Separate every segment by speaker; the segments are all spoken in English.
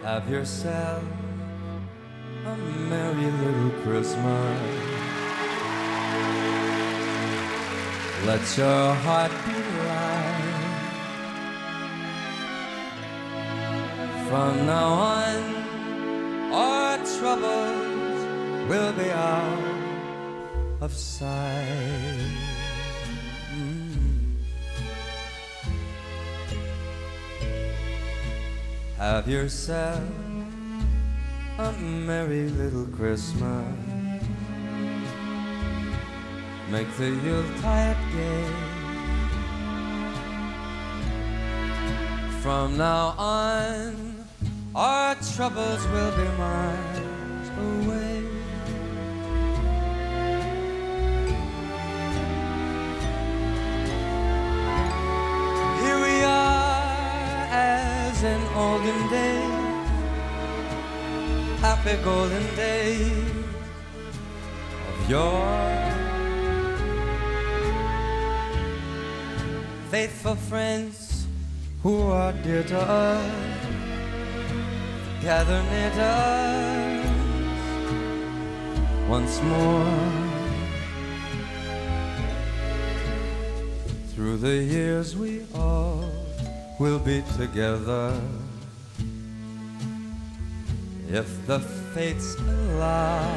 Speaker 1: Have yourself a merry little Christmas. Let your heart be light. From now on, our troubles will be out of sight. Have yourself a merry little Christmas. Make the Yuletide gay. From now on, our troubles will be miles away. Here we are as in olden days, happy golden days of yore. Faithful friends who are dear to us gather near to us once more. Through the years we all will be together, if the fates allow.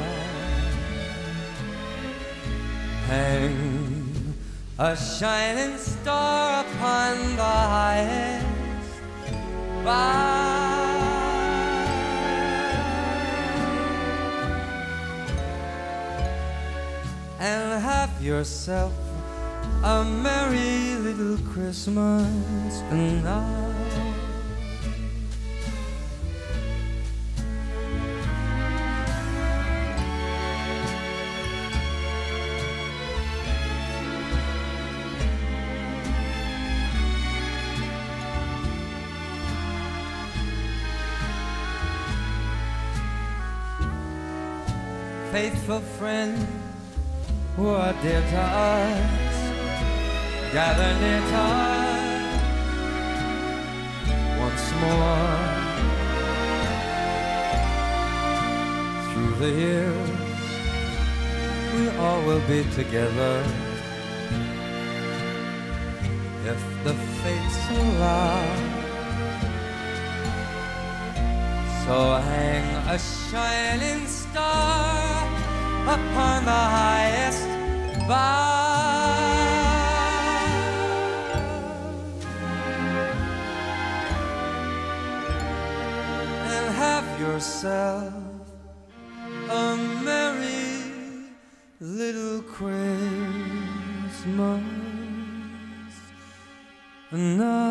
Speaker 1: Hang a shining star upon the highest bough, and have yourself a merry little Christmas now. Faithful friends who are dear to us gather near to us once more. Through the years we all will be together, if the fates allow. So hang a shining star upon the highest bough, and have yourself a merry little Christmas now.